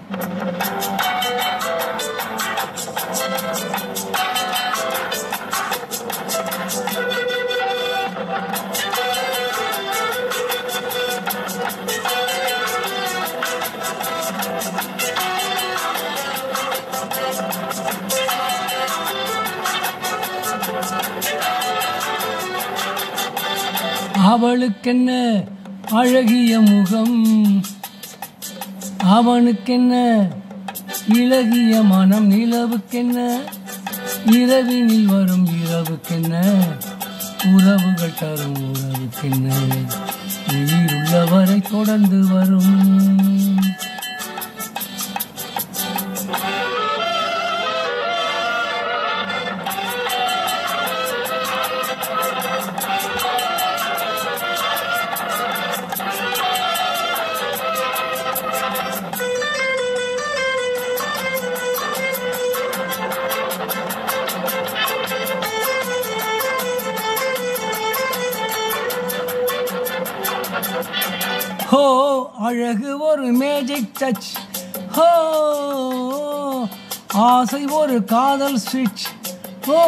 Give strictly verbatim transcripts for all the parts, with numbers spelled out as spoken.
அவளுக்கென்ன அழகிய முகம், அவனுக்கென்ன இளகிய மனம், நிலவுக்கென்ன இரவினில் வரும் இரவுக்கென்ன உறவுகள் தரும் உறவுக்கென்ன உயிருள்ளவரை தொடர்ந்து வரும். ஹோ அழகு ஒரு மேஜிக் டச், ஹோ ஆசை ஒரு காதல் ஸ்விட்ச், ஹோ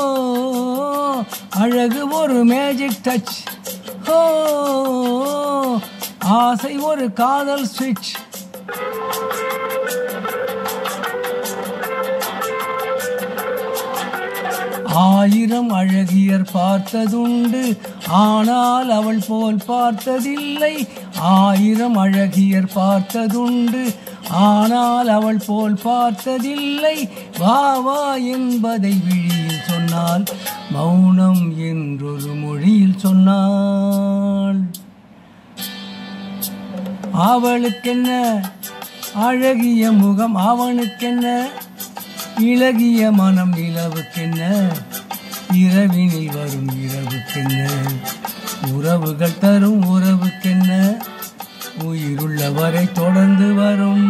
அழகு ஒரு மேஜிக் டச், ஹோ ஆசை ஒரு காதல் ஸ்விட்ச். ஆயிரம் அழகியர் பார்த்ததுண்டு, ஆனால் அவள் போல் பார்த்ததில்லை. ஆயிரம் அழகியர் பார்த்ததுண்டு, ஆனால் அவள் போல் பார்த்ததில்லை. வா வா என்பதை விழியில் சொன்னால், மௌனம் என்றொரு மொழியில் சொன்னாள். அவளுக்கென்ன அழகிய முகம், அவனுக்கென்ன இளகிய மனம், நிலவுக்கென்ன இரவினில் வரும் இரவுக்கென்ன உறவுகள் தரும் உறவுக்கென்ன உயிருள்ளவரை தொடர்ந்து வரும்.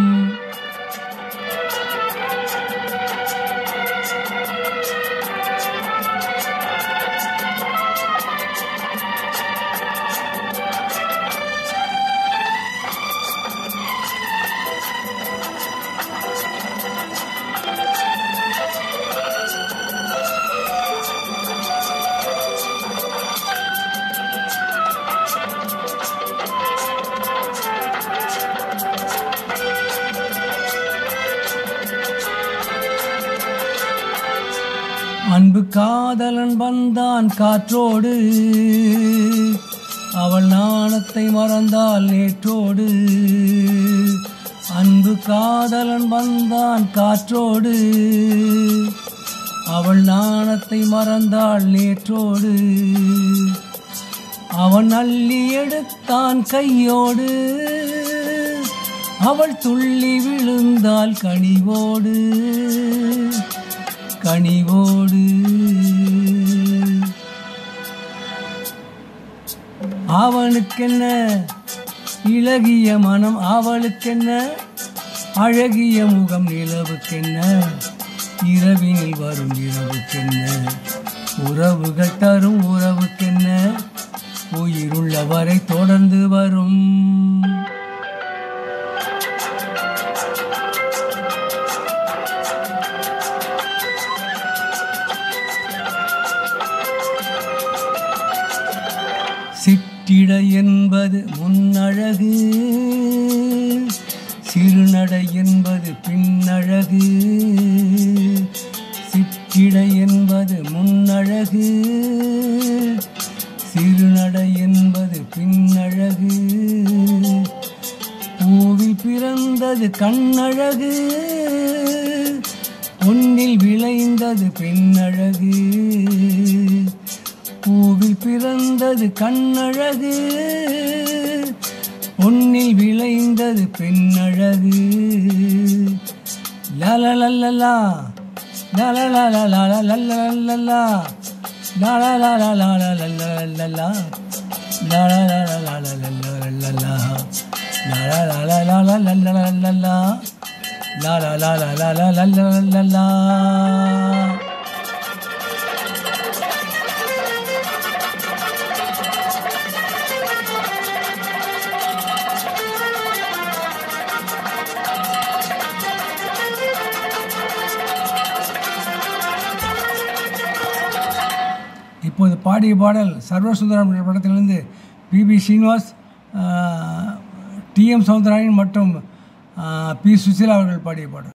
அன்பு காதலன் வந்தான் காற்றோடு, அவள் நாணத்தை மறந்தாள் நேற்றோடு. அன்பு காதலன் வந்தான் காற்றோடு, அவள் நாணத்தை மறந்தாள் நேற்றோடு. அவன் அள்ளி எடுத்தான் கையோடு, அவள் துள்ளி விழுந்தாள் கனிவோடு கனிவோடு. அவனுக்கென்ன இளகிய மனம், அவளுக்கென்ன அழகிய முகம், நிலவுக்கென்ன இரவினில் வரும் இரவுக்கென்ன உறவுகள் தரும் உறவுக்கென்ன உயிருள்ளவரை தொடர்ந்து வரும். சிற்றிடை என்பது முன்னழகு, சிறுநடை என்பது பின்னழகு. சிற்றிடை என்பது முன்னழகு, சிறுநடை என்பது பின்னழகு. பூவில் பிறந்தது கண்ணழகு, பொன்னில் விளைந்தது பெண்ணழகு. பூவில் பிறந்தது கண்ணழகு, பொன்னில் விளைந்தது பெண்ணழகு. லலலலலா லலலலலலலலலலா லலலலலலலலலலா லலலலலலலலலலா லலலலலலலலலலா லலலலலலலலலலா. இப்போது பாடிய பாடல் சர்வசுந்தரம் என்ற படத்திலிருந்து P B Srinivas, T M Soundararajan மற்றும் பி சுசீலா அவர்கள் பாடிய பாடல்.